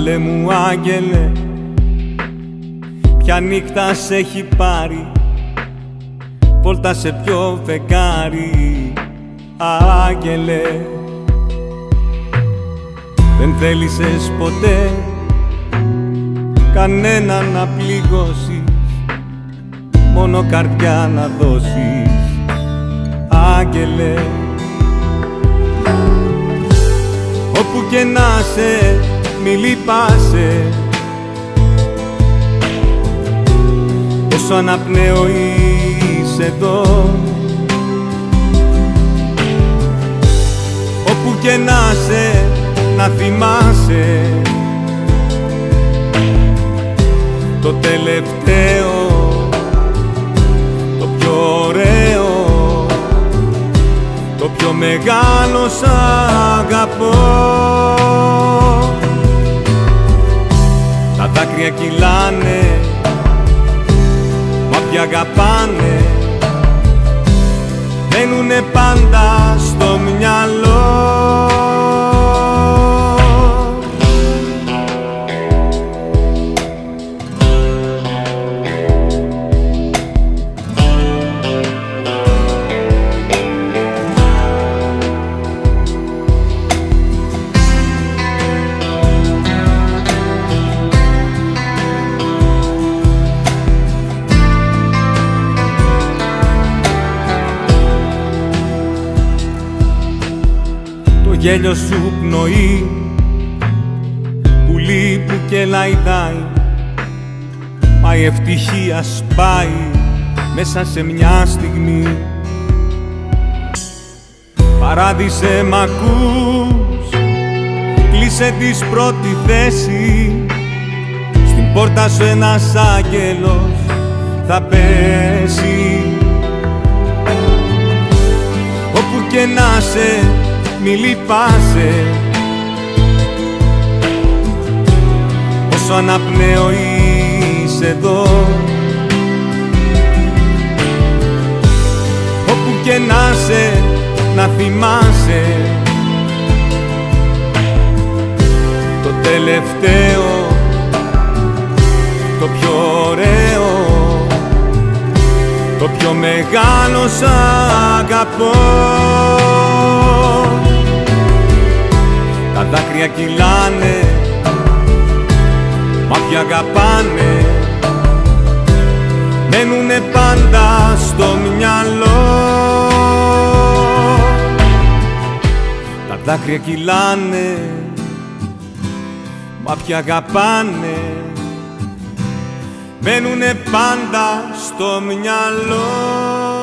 Καλέ μου άγγελε, ποια νύχτα σ' έχει πάρει, βόλτα σε ποιο φεγγάρι, άγγελε. Δεν θέλησες ποτέ κανένα να πληγώσεις, μόνο καρδιά να δώσεις, άγγελε. Όπου και να σε, μη λυπάσαι, όσο αναπνέω είσαι εδώ. Όπου και να σε, να θυμάσαι το τελευταίο, το πιο ωραίο, το πιο μεγάλο σ' αγαπώ. Τα δάκρυα κυλάνε, μα πια αγαπάνε, μένουνε πάντα στο μυαλό. Το γέλιο σου πνοή, πουλί που και λαϊδάει, μα η ευτυχία σπάει μέσα σε μια στιγμή. Παράδεισε μ' ακούς, κλείσε της πρώτη θέση, στην πόρτα σου ένας άγγελος θα πέσει. Όπου και να σε, μη λυπάσαι, όσο αναπνέω είσαι εδώ. Όπου και να σε, να θυμάσαι το τελευταίο, το πιο ωραίο, το πιο μεγάλο σ' αγαπώ. Τα δάκρυα κυλάνε, μα πια αγαπάνε, μένουνε πάντα στο μυαλό. Τα δάκρυα κυλάνε, μα πια αγαπάνε, μένουνε πάντα στο μυαλό.